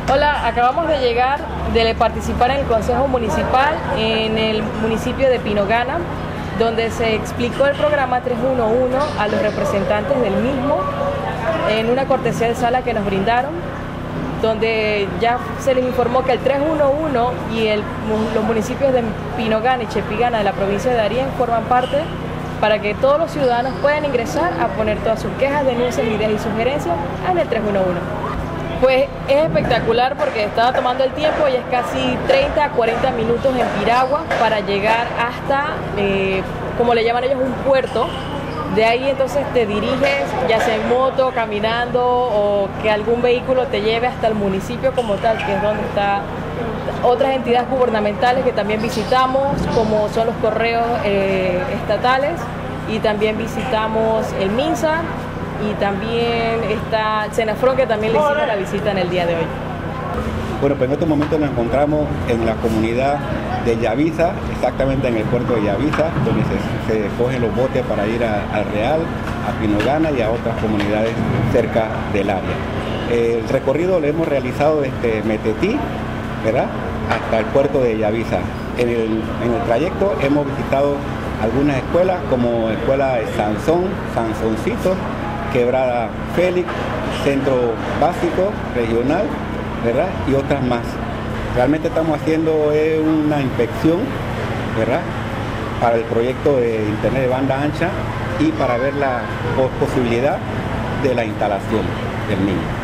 Hola, acabamos de llegar de participar en el Consejo Municipal en el municipio de Pinogana, donde se explicó el programa 311 a los representantes del mismo en una cortesía de sala que nos brindaron, donde ya se les informó que el 311 y los municipios de Pinogana y Chepigana de la provincia de Darién forman parte para que todos los ciudadanos puedan ingresar a poner todas sus quejas, denuncias, ideas y sugerencias en el 311. Pues es espectacular porque estaba tomando el tiempo y es casi 30 a 40 minutos en piragua para llegar hasta, como le llaman ellos, un puerto. De ahí entonces te diriges, ya sea en moto, caminando o que algún vehículo te lleve hasta el municipio como tal, que es donde están otras entidades gubernamentales que también visitamos, como son los correos estatales, y también visitamos el MINSA, y también está Senafron, que también le hicimos la visita en el día de hoy. Bueno, pues en estos momentos nos encontramos en la comunidad de Yavisa, exactamente en el puerto de Yavisa, donde se cogen los botes para ir al Real, a Pinogana y a otras comunidades cerca del área. El recorrido lo hemos realizado desde Metetí, ¿verdad?, hasta el puerto de Yavisa. En el trayecto hemos visitado algunas escuelas, como Escuela de Sansoncito, Quebrada Félix, Centro Básico Regional, ¿verdad?, y otras más. Realmente estamos haciendo una inspección, ¿verdad?, para el proyecto de internet de banda ancha y para ver la posibilidad de la instalación del mismo.